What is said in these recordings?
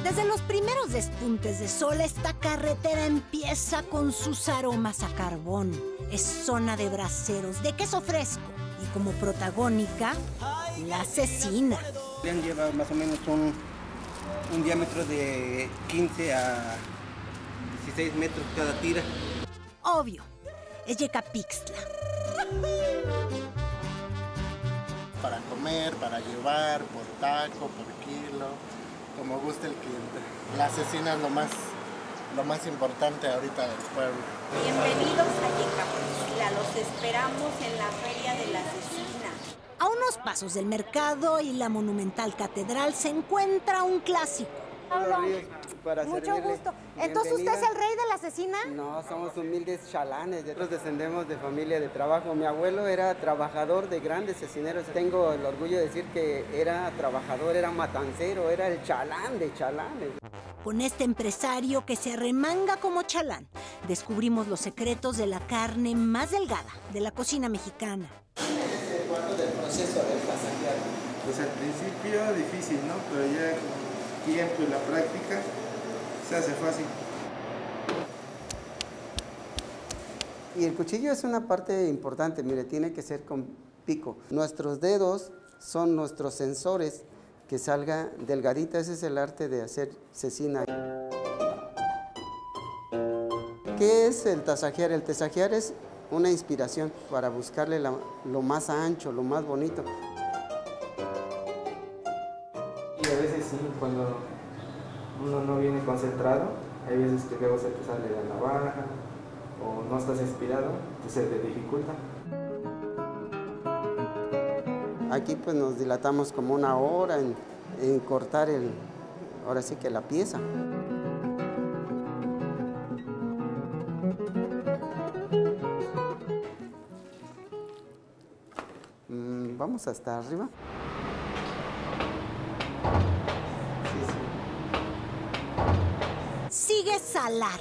Desde los primeros despuntes de sol, esta carretera empieza con sus aromas a carbón. Es zona de braseros, de queso fresco. Y como protagónica, la cecina. Lleva más o menos un diámetro de 15 a 16 metros cada tira. Obvio, es Yecapixtla. Para comer, para llevar, por taco, por kilo, como guste el cliente. La cecina es lo más importante ahorita del pueblo. Bienvenidos a Yecapixtla, los esperamos en la Feria de la Cecina. A unos pasos del mercado y la monumental catedral se encuentra un clásico. Mucho gusto. ¿Entonces usted es el rey de la cecina? No, somos humildes chalanes. Nosotros descendemos de familia de trabajo. Mi abuelo era trabajador de grandes cecineros. Tengo el orgullo de decir que era trabajador, era matancero, era el chalán de chalanes. Con este empresario que se arremanga como chalán, descubrimos los secretos de la carne más delgada de la cocina mexicana. ¿Cuánto del proceso del tasajeado? Pues al principio difícil, ¿no? Pero ya con tiempo y la práctica se hace fácil. Y el cuchillo es una parte importante, mire, tiene que ser con pico. Nuestros dedos son nuestros sensores, que salga delgadita, ese es el arte de hacer cecina. ¿Qué es el tasajear? El tasajear es una inspiración para buscarle lo más ancho, lo más bonito. Y a veces sí, cuando uno no viene concentrado, hay veces que luego se te sale la navaja o no estás inspirado, entonces te dificulta. Aquí pues nos dilatamos como una hora en cortar ahora sí que la pieza. Vamos hasta arriba. Sigue salar.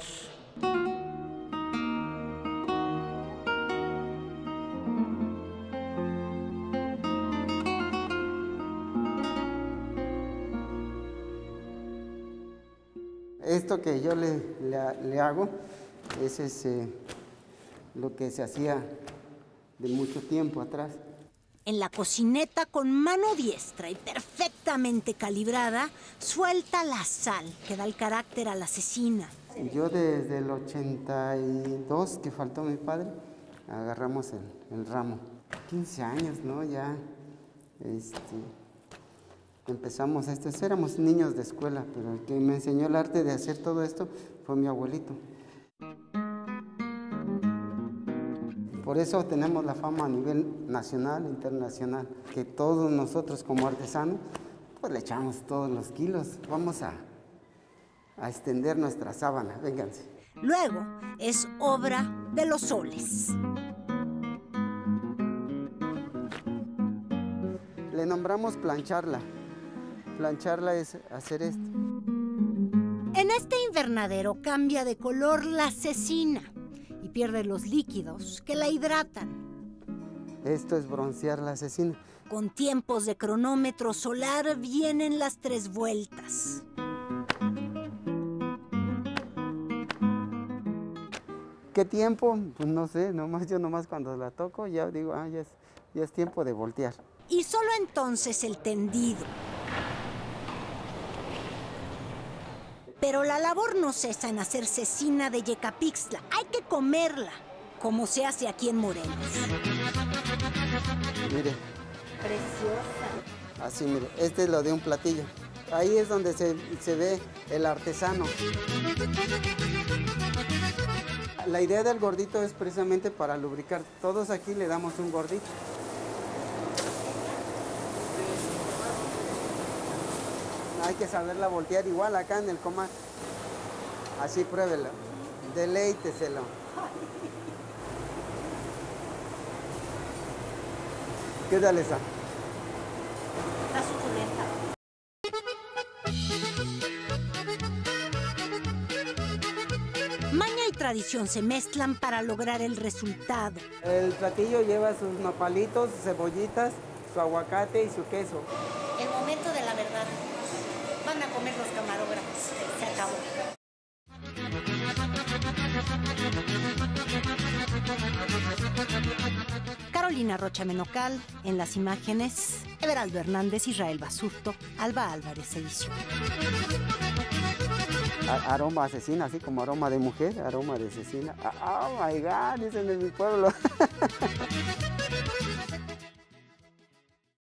Esto que yo le hago, ese es lo que se hacía de mucho tiempo atrás. En la cocineta, con mano diestra y perfectamente calibrada, suelta la sal que da el carácter a la cecina. Yo desde el 82, que faltó mi padre, agarramos el ramo. 15 años, ¿no? Ya empezamos éramos niños de escuela, pero el que me enseñó el arte de hacer todo esto fue mi abuelito. Por eso tenemos la fama a nivel nacional e internacional, que todos nosotros como artesanos, pues le echamos todos los kilos. Vamos a extender nuestra sábana, vénganse. Luego es obra de los soles. Le nombramos plancharla. Plancharla es hacer esto. En este invernadero cambia de color la cecina y pierde los líquidos que la hidratan. Esto es broncear la cecina. Con tiempos de cronómetro solar vienen las 3 vueltas. ¿Qué tiempo? Pues no sé, yo nomás cuando la toco ya digo, ya es tiempo de voltear. Y solo entonces el tendido. Pero la labor no cesa en hacer cecina de Yecapixtla. Hay que comerla, como se hace aquí en Morelos. Mire. Preciosa. Así, mire. Este es lo de un platillo. Ahí es donde se ve el artesano. La idea del gordito es precisamente para lubricar. Todos aquí le damos un gordito. Hay que saberla voltear igual acá en el comal. Así pruébela. Deleíteselo. ¿Qué tal esa? Está suculenta. Maña y tradición se mezclan para lograr el resultado. El platillo lleva sus nopalitos, cebollitas, su aguacate y su queso. El momento de la verdad. Van a comer los camarógrafos. Se acabó. Carolina Rocha Menocal, en las imágenes, Everaldo Hernández, Israel Basurto, Alba Álvarez edición. Aroma asesina, así como aroma de mujer, aroma de asesina. Oh my God, dicen en mi pueblo.